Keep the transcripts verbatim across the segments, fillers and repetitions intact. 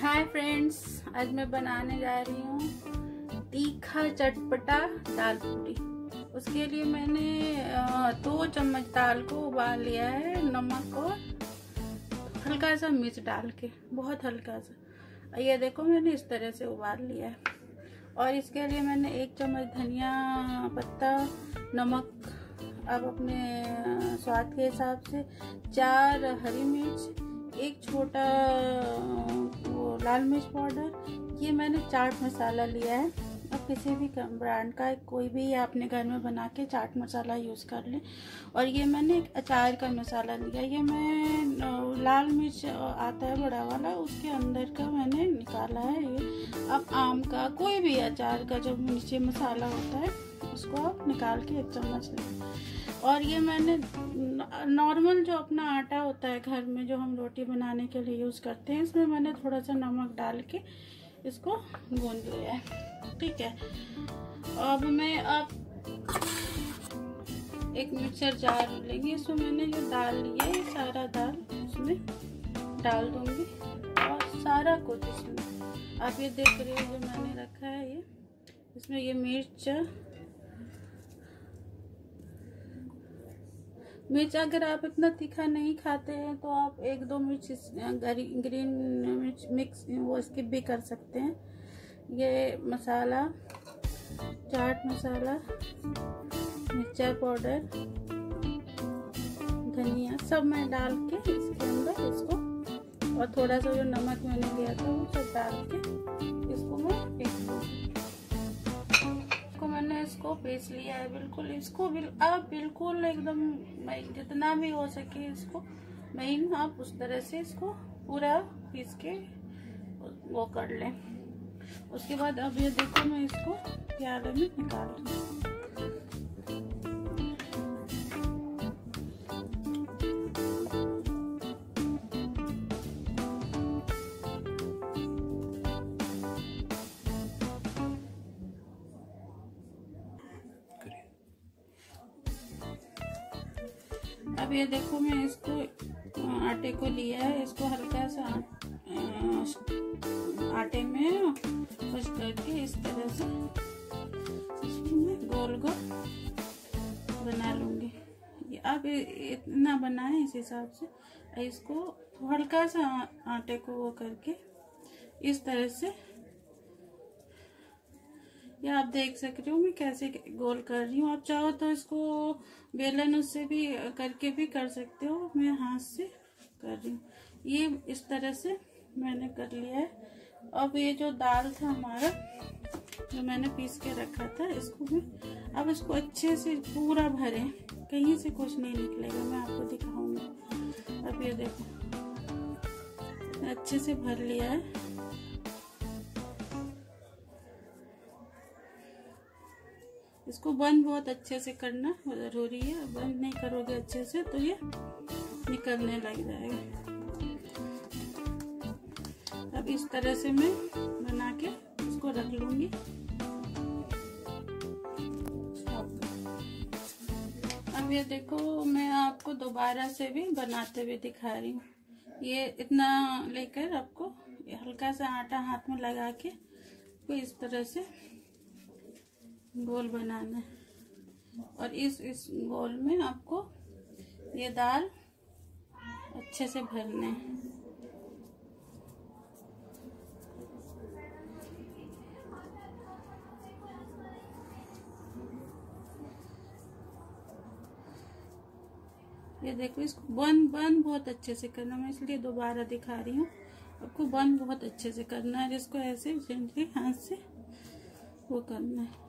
Hi friends, आज मैं बनाने जा रही हूँ तीखा चटपटा दाल पूरी। उसके लिए मैंने दो चम्मच दाल को उबाल लिया है, नमक और हल्का सा मिर्च डाल के, बहुत हल्का सा। ये देखो मैंने इस तरह से उबाल लिया है। और इसके लिए मैंने एक चम्मच धनिया पत्ता, नमक अब अपने स्वाद के हिसाब से, चार हरी मिर्च, एक छोटा वो लाल मिर्च पाउडर, ये मैंने चाट मसाला लिया है। अब किसी भी ब्रांड का कोई भी आपने घर में बना के चाट मसाला यूज़ कर लें। और ये मैंने एक अचार का मसाला लिया, ये मैं लाल मिर्च आता है बड़ा वाला, उसके अंदर का मैंने निकाला है। ये अब आम का कोई भी अचार का जो नीचे मसाला होता है उसको आप निकाल के एक चम्मच लें। और ये मैंने नॉर्मल जो अपना आटा होता है घर में जो हम रोटी बनाने के लिए यूज़ करते हैं, इसमें मैंने थोड़ा सा नमक डाल के इसको गूंद लिया है। ठीक है, अब मैं अब एक मिक्सर जार लेंगे, इसमें मैंने जो दाल लिया है सारा दाल इसमें डाल दूंगी और सारा कुछ इसमें आप ये देख रहे हो जो मैंने रखा है। ये इसमें ये मिर्च मिर्च अगर आप इतना तीखा नहीं खाते हैं तो आप एक दो मिर्च ग्रीन मिर्च मिक्स वो स्किप भी कर सकते हैं। ये मसाला, चाट मसाला, मिर्चा पाउडर, धनिया सब मैं डाल के इसके अंदर इसको, और थोड़ा सा जो नमक मैंने लिया था वो सब डाल के इसको मैं पीस लूँगी। मैंने इसको पीस लिया है बिल्कुल। इसको बिल, आप बिल्कुल एकदम महीन जितना भी हो सके इसको महीन आप उस तरह से इसको पूरा पीस के वो कर लें। उसके बाद अब ये देखो मैं इसको प्याले में निकाल रही हूँ। अब ये देखो मैं इसको आटे को लिया है, इसको हल्का सा आटे में कुछ करके इस तरह से इसको मैं गोल गोल बना लूँगी। ये अब इतना बनाए इस हिसाब से इसको हल्का सा आटे को वो करके इस तरह से, ये आप देख सक रहे हो मैं कैसे गोल कर रही हूँ। आप चाहो तो इसको बेलन उससे भी करके भी कर सकते हो, मैं हाथ से कर रही हूँ। ये इस तरह से मैंने कर लिया है। अब ये जो दाल था हमारा जो मैंने पीस के रखा था, इसको मैं अब इसको अच्छे से पूरा भरें, कहीं से कुछ नहीं निकलेगा, मैं आपको दिखाऊंगी। अब ये देखो अच्छे से भर लिया है। इसको बंद बहुत अच्छे से करना जरूरी है, बंद नहीं करोगे अच्छे से तो ये निकलने लग जाएगा। अब इस तरह से मैं बना के इसको रख लूंगी। अब ये देखो मैं आपको दोबारा से भी बनाते हुए दिखा रही हूँ। ये इतना लेकर आपको हल्का सा आटा हाथ में लगा के तो इस तरह से गोल बनाना है। और इस इस गोल में आपको ये दाल अच्छे से भरना है। ये देखो इसको बंद बंद बहुत अच्छे से करना, मैं इसलिए दोबारा दिखा रही हूँ। आपको बंद बहुत अच्छे से करना है, जिसको ऐसे जेंटली हाथ से वो करना है।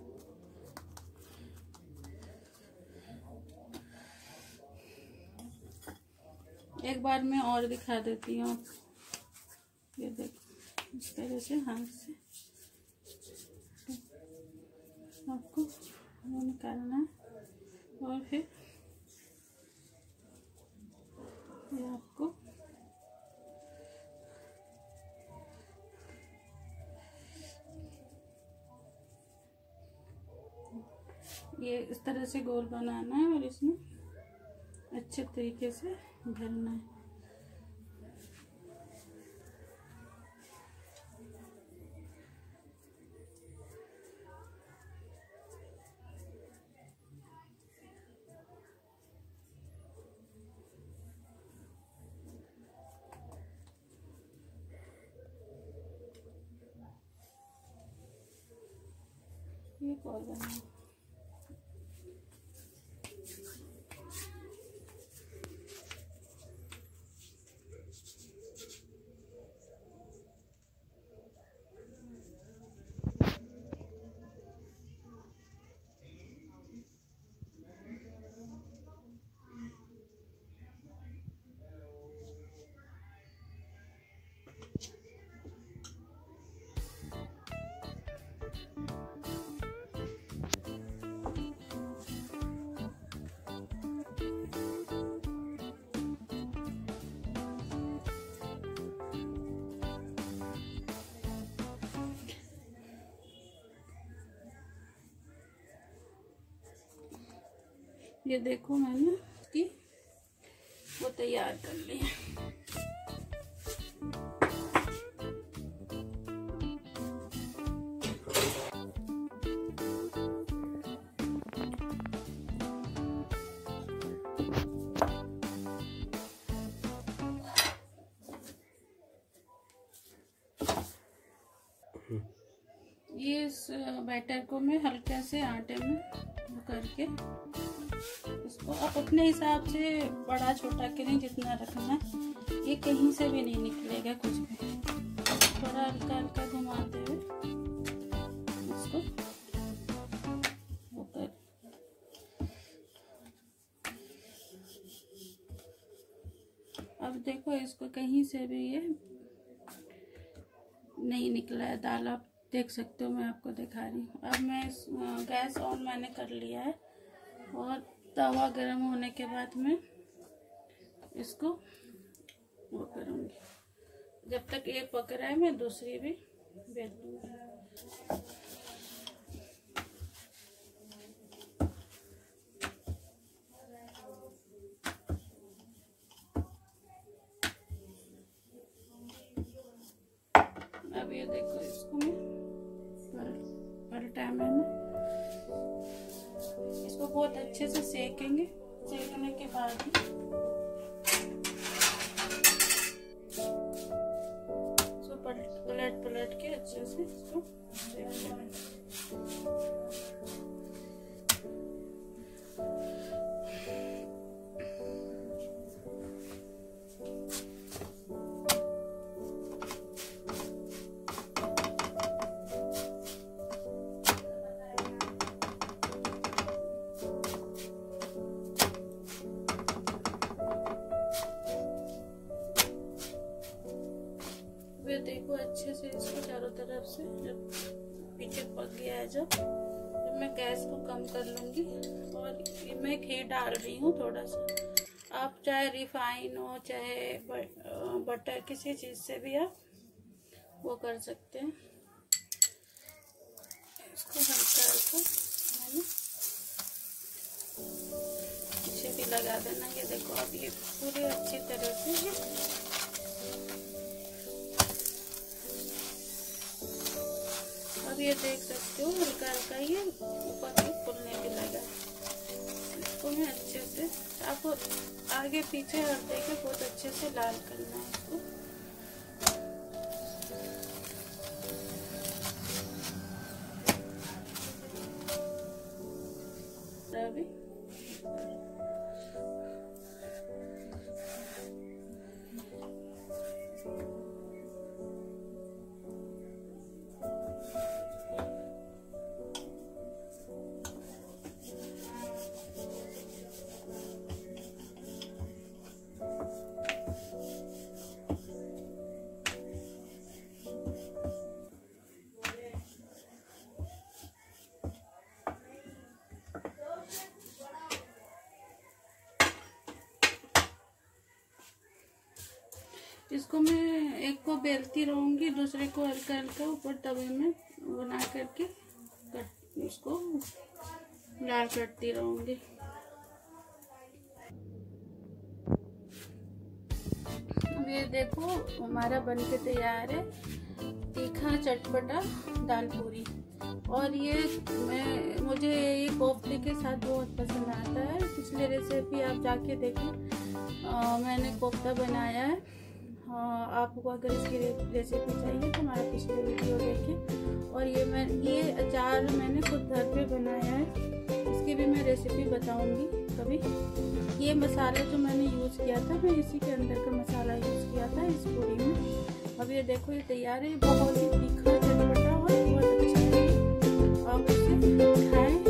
एक बार मैं और दिखा देती हूँ। ये देखो इस तरह से हाथ से आपको वो निकालना है। और फिर ये आपको ये इस तरह से गोल बनाना है और इसमें अच्छे तरीके से भरना है। एक और बनाऊँ। ये देखो मैंने इसकी वो तैयार कर ली है। ये इस बैटर को मैं हल्के से आटे में करके इसको आप अपने हिसाब से बड़ा छोटा के नहीं जितना रखना है। ये कहीं से भी नहीं निकलेगा कुछ भी। थोड़ा हल्का हल्का घुमाते हुए इसको ऊपर। अब देखो इसको कहीं से भी ये नहीं निकला है दाल, आप देख सकते हो, मैं आपको दिखा रही हूँ। अब मैं इस गैस ऑन मैंने कर लिया है और तवा गरम होने के बाद में इसको वो करूँगी। जब तक एक पक रहा है मैं दूसरी भी बेल दूँगी। अब ये देखो इसको मैं पलटा है मैंने। इसको बहुत अच्छे से सेकेंगे। सेकने के बाद इसको पलट पलट के अच्छे से इसको सेक लेंगे। देखो अच्छे से इसको चारों तरफ से जब पीछे पक गया है, जब जब मैं गैस को कम कर लूंगी और ये मैं घी डाल रही हूँ थोड़ा सा। आप चाहे रिफाइन हो चाहे बटर किसी चीज़ से भी आप वो कर सकते हैं। इसको हल्का हल्का मैंने पीछे भी लगा देना। ये देखो अब ये पूरी अच्छी तरह से ये अब ये देख सकते हो हल्का हल्का ये ऊपर भी फूलने भी लगा। इसको मैं अच्छे से आपको आगे पीछे हर देखे बहुत अच्छे से लाल करना है इसको। अभी इसको मैं एक को बेलती रहूंगी, दूसरे को हल्का हल्का ऊपर तवे में बना करके कट इसको लाल करती रहूंगी। अब ये देखो हमारा बन के तैयार है तीखा चटपटा दाल पूरी। और ये मैं मुझे ये कोफ्ते के साथ बहुत पसंद आता है। पिछले रेसिपी आप जाके देखें, मैंने कोफ्ता बनाया है हाँ, आपको अगर इसकी रेसिपी चाहिए तो हमारा पिछले वीडियो देखें। और ये मैं ये अचार मैंने खुद घर पे बनाया है, इसकी भी मैं रेसिपी बताऊंगी कभी। ये मसाला जो मैंने यूज़ किया था, मैं इसी के अंदर का मसाला यूज़ किया था इस पूरी में। अब ये देखो ये तैयार है, बहुत ही तीखा चटपटा और बहुत अच्छा है। आप इसे खाएं।